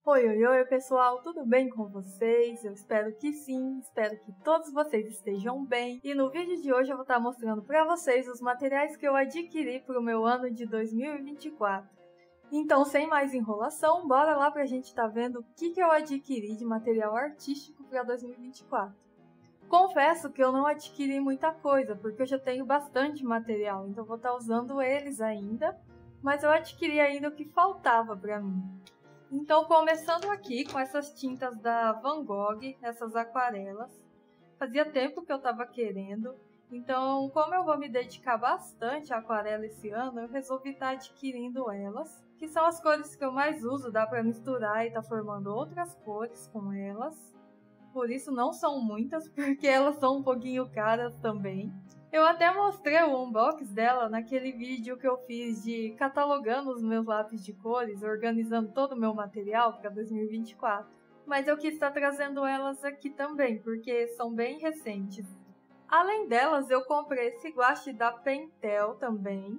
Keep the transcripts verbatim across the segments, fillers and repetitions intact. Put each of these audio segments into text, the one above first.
Oi, oi, oi, pessoal, tudo bem com vocês? Eu espero que sim, espero que todos vocês estejam bem. E no vídeo de hoje eu vou estar mostrando para vocês os materiais que eu adquiri para o meu ano de dois mil e vinte e quatro. Então, sem mais enrolação, bora lá para a gente estar vendo o que, que eu adquiri de material artístico para dois mil e vinte e quatro. Confesso que eu não adquiri muita coisa, porque eu já tenho bastante material, então vou estar usando eles ainda, mas eu adquiri ainda o que faltava para mim. Então, começando aqui com essas tintas da Van Gogh, essas aquarelas. Fazia tempo que eu estava querendo, então, como eu vou me dedicar bastante à aquarela esse ano, eu resolvi estar adquirindo elas, que são as cores que eu mais uso, dá para misturar e estar formando outras cores com elas. Por isso não são muitas, porque elas são um pouquinho caras também. Eu até mostrei o unboxing dela naquele vídeo que eu fiz de catalogando os meus lápis de cores, organizando todo o meu material para dois mil e vinte e quatro. Mas eu quis estar trazendo elas aqui também, porque são bem recentes. Além delas, eu comprei esse guache da Pentel também,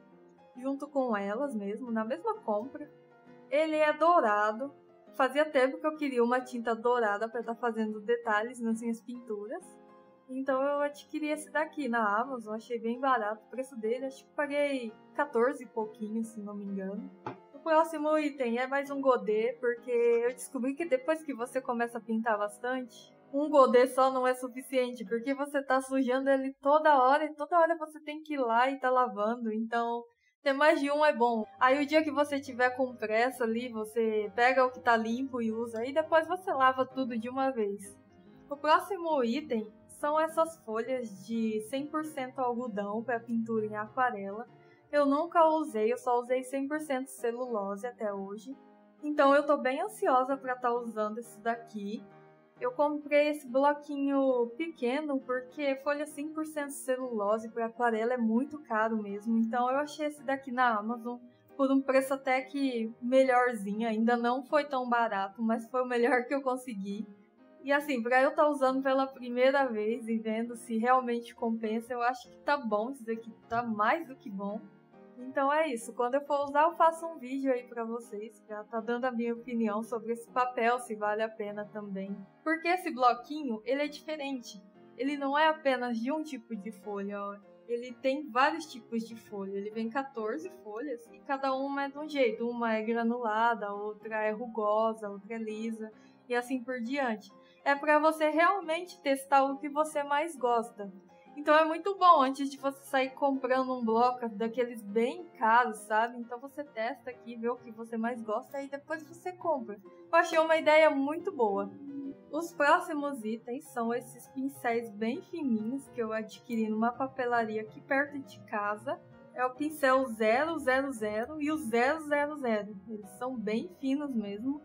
junto com elas mesmo, na mesma compra. Ele é dourado. Fazia tempo que eu queria uma tinta dourada para estar fazendo detalhes nas minhas pinturas. Então eu adquiri esse daqui na Amazon, achei bem barato o preço dele, acho que paguei quatorze e pouquinho, se não me engano. O próximo item é mais um godê, porque eu descobri que depois que você começa a pintar bastante, um godê só não é suficiente, porque você tá sujando ele toda hora e toda hora você tem que ir lá e tá lavando, então ter mais de um é bom. Aí o dia que você tiver com pressa ali, você pega o que tá limpo e usa, e depois você lava tudo de uma vez. O próximo item são essas folhas de cem por cento algodão para pintura em aquarela. Eu nunca usei, eu só usei cem por cento celulose até hoje. Então eu tô bem ansiosa para estar usando esse daqui. Eu comprei esse bloquinho pequeno porque folha cem por cento celulose para aquarela é muito caro mesmo. Então eu achei esse daqui na Amazon por um preço até que melhorzinho. Ainda não foi tão barato, mas foi o melhor que eu consegui. E assim, pra eu estar usando pela primeira vez e vendo se realmente compensa, eu acho que tá bom, isso daqui tá mais do que bom. Então é isso, quando eu for usar eu faço um vídeo aí pra vocês, pra tá dando a minha opinião sobre esse papel, se vale a pena também. Porque esse bloquinho, ele é diferente, ele não é apenas de um tipo de folha, ó. Ele tem vários tipos de folha, ele vem quatorze folhas e cada uma é de um jeito, uma é granulada, outra é rugosa, outra é lisa e assim por diante. É para você realmente testar o que você mais gosta. Então é muito bom antes de você sair comprando um bloco daqueles bem caros, sabe? Então você testa aqui, vê o que você mais gosta e depois você compra. Eu achei uma ideia muito boa. Os próximos itens são esses pincéis bem fininhos que eu adquiri numa papelaria aqui perto de casa. É o pincel zero zero zero e o zero zero zero. Eles são bem finos mesmo.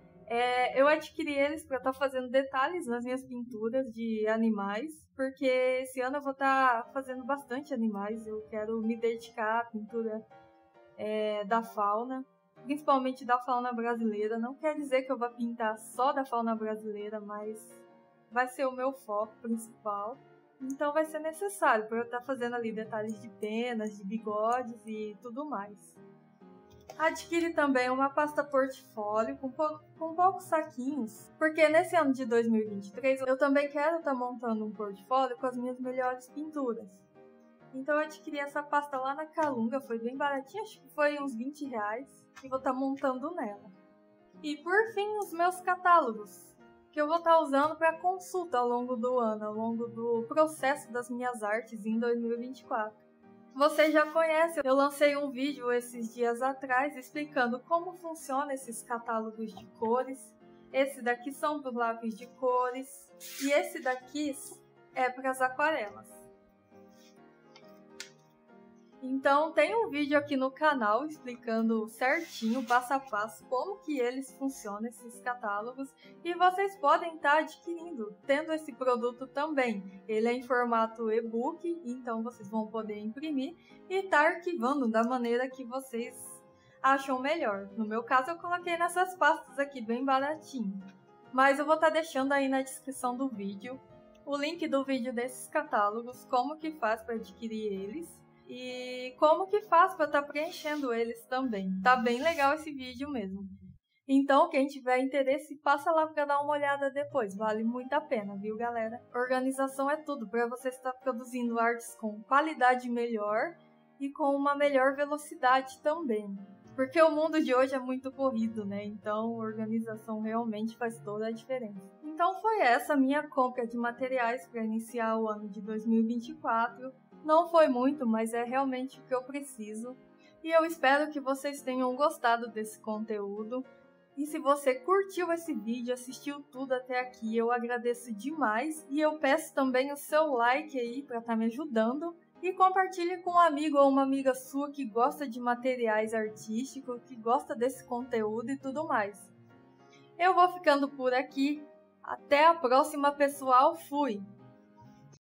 É, eu adquiri eles para estar fazendo detalhes nas minhas pinturas de animais, porque esse ano eu vou estar fazendo bastante animais, eu quero me dedicar à pintura é, da fauna, principalmente da fauna brasileira. Não quer dizer que eu vou pintar só da fauna brasileira, mas vai ser o meu foco principal. Então vai ser necessário para eu estar fazendo ali detalhes de penas, de bigodes e tudo mais. Adquiri também uma pasta portfólio com, pou com poucos saquinhos, porque nesse ano de dois mil e vinte e três eu também quero estar montando um portfólio com as minhas melhores pinturas. Então eu adquiri essa pasta lá na Calunga, foi bem baratinha, acho que foi uns vinte reais, e vou estar montando nela. E por fim, os meus catálogos, que eu vou estar usando para consulta ao longo do ano, ao longo do processo das minhas artes em dois mil e vinte e quatro. Vocês já conhecem, eu lancei um vídeo esses dias atrás explicando como funcionam esses catálogos de cores. Esse daqui são para os lápis de cores e esse daqui é para as aquarelas. Então tem um vídeo aqui no canal explicando certinho, passo a passo, como que eles funcionam, esses catálogos, e vocês podem estar adquirindo, tendo esse produto também. Ele é em formato e-book, então vocês vão poder imprimir e estar arquivando da maneira que vocês acham melhor. No meu caso eu coloquei nessas pastas aqui bem baratinho, mas eu vou estar deixando aí na descrição do vídeo o link do vídeo desses catálogos, como que faz para adquirir eles. E como que faz para estar preenchendo eles também. Tá bem legal esse vídeo mesmo. Então, quem tiver interesse, passa lá para dar uma olhada depois. Vale muito a pena, viu, galera? Organização é tudo para você estar produzindo artes com qualidade melhor e com uma melhor velocidade também. Porque o mundo de hoje é muito corrido, né? Então, organização realmente faz toda a diferença. Então, foi essa a minha compra de materiais para iniciar o ano de dois mil e vinte e quatro. Não foi muito, mas é realmente o que eu preciso. E eu espero que vocês tenham gostado desse conteúdo. E se você curtiu esse vídeo, assistiu tudo até aqui, eu agradeço demais. E eu peço também o seu like aí para estar me ajudando. E compartilhe com um amigo ou uma amiga sua que gosta de materiais artísticos, que gosta desse conteúdo e tudo mais. Eu vou ficando por aqui. Até a próxima, pessoal. Fui!